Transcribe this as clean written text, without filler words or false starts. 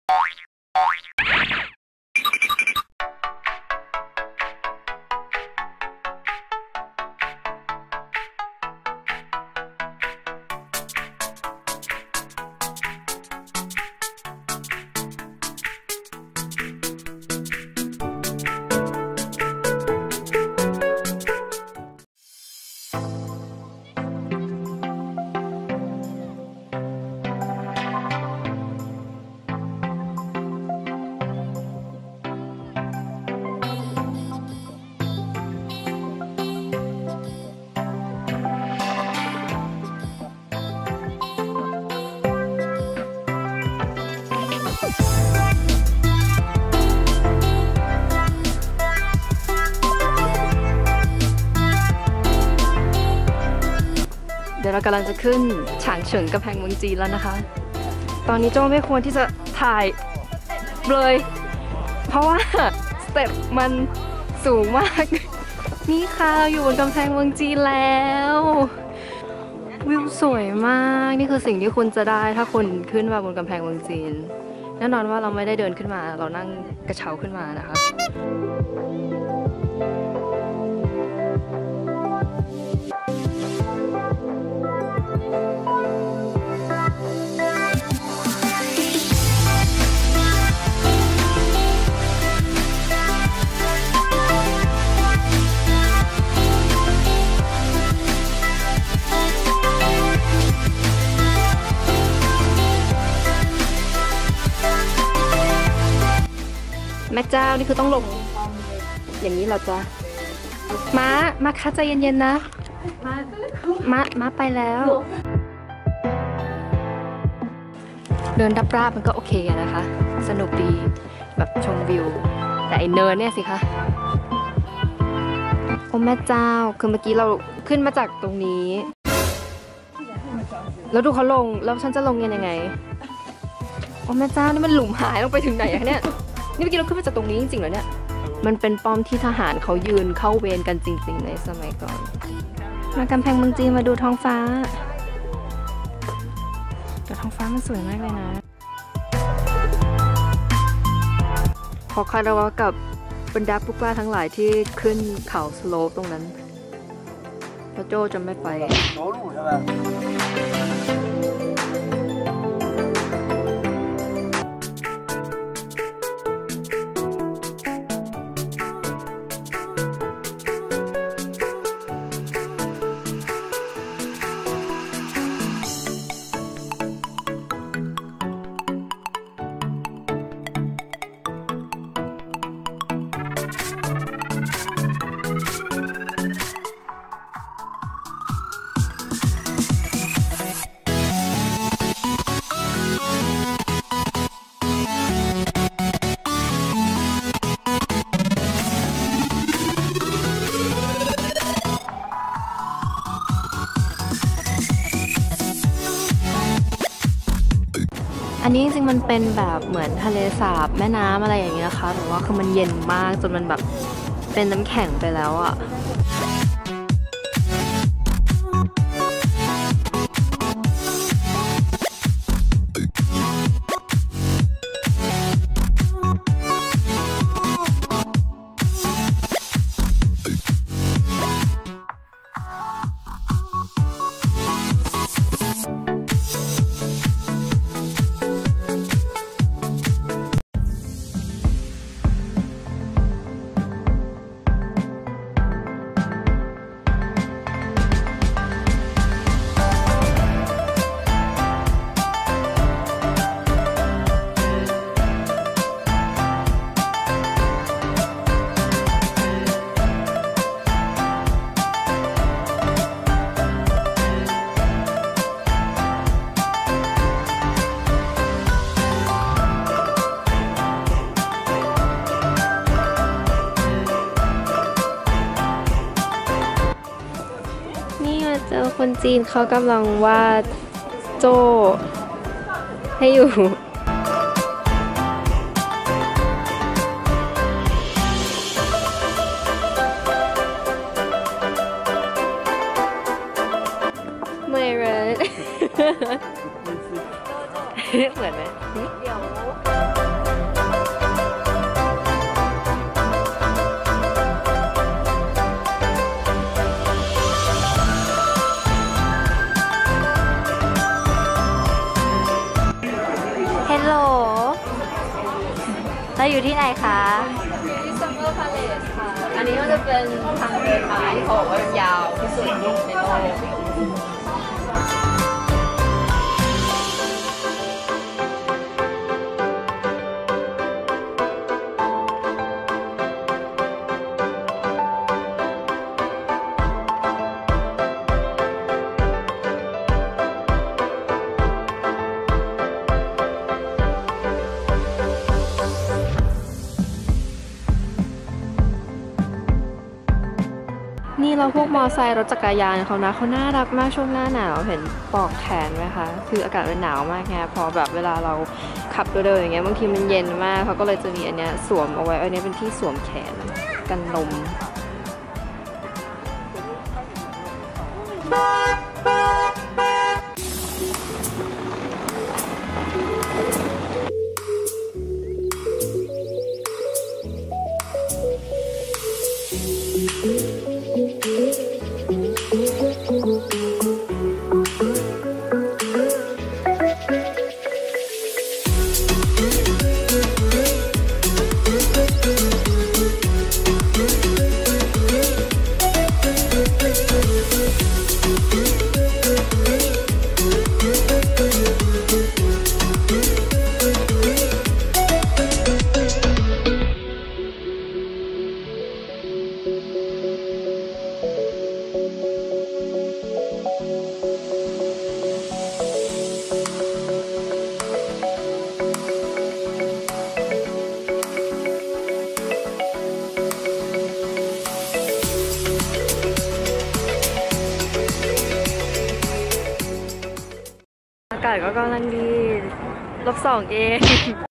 เดี๋ยวเรากำลังจะขึ้นฉางเฉิงกำแพงเมืองจีนแล้วนะคะ ตอนนี้โจ้ไม่ควรที่จะถ่ายเลยเพราะว่าสเต็ปมันสูงมากนี่ค่ะเราอยู่บนกำแพงเมืองจีนแล้ววิวสวยมากนี่คือสิ่งที่คุณจะได้ถ้าคุณขึ้นมาบนกำแพงเมืองจีนแน่นอนว่าเราไม่ได้เดินขึ้นมาเรานั่งกระเช้าขึ้นมานะคะแม่เจ้านี่คือต้องลงอย่างนี้เราจะมาค่ะใจเย็นๆนะมาไปแล้วเดินราบๆมันก็โอเคนะคะสนุกดีแบบชมวิวแต่ไอเนินเนี่ยสิคะโอ้แม่เจ้าคือเมื่อกี้เราขึ้นมาจากตรงนี้แล้วดูเขาลงแล้วฉันจะลงยังไงโอ้แม่เจ้านี่มันหลุมหายลงไปถึงไหนอะเนี่ยนี่เมื่อกี้เราขึ้นมาจากตรงนี้จริงๆเหรอเนี่ยมันเป็นป้อมที่ทหารเขายืนเข้าเวรกันจริงๆในสมัยก่อนมากำแพงเมืองจีนมาดูท้องฟ้าแต่ท้องฟ้ามันสวยมากเลยนะขอคารวะกับบรรดาผู้กล้าทั้งหลายที่ขึ้นเขาสโลปตรงนั้นพระโจจะไม่ไปอันนี้จริงๆมันเป็นแบบเหมือนทะเลสาบแม่น้ำอะไรอย่างเงี้ยค่ะแต่ว่าคือมันเย็นมากจนมันแบบเป็นน้ำแข็งไปแล้วอ่ะเจอคนจีนเขากำลังวาดโจ้ให้อยู่เหมือนเหมือนไหมเดี๋ยวเราอยู่ที่ไหนคะอยู่ที่ Summer Palace ค่ะ อันนี้ก็จะเป็นทางเดินไม้ที่เขาบอกว่ามันยาวที่สุดในโลก นี่เราพวกมอไซค์รถจักรยานเขานะเขาน่ารักมากช่วงหน้าหนาวเห็นปลอกแขนไหมคะคืออากาศมันหนาวมากไงพอแบบเวลาเราขับเดินๆอย่างเงี้ยบางทีมันเย็นมากเขาก็เลยจะมีอันเนี้ยสวมเอาไว้อันนี้เป็นที่สวมแขนกันลมอากาศก็กำลังดี-2 เอง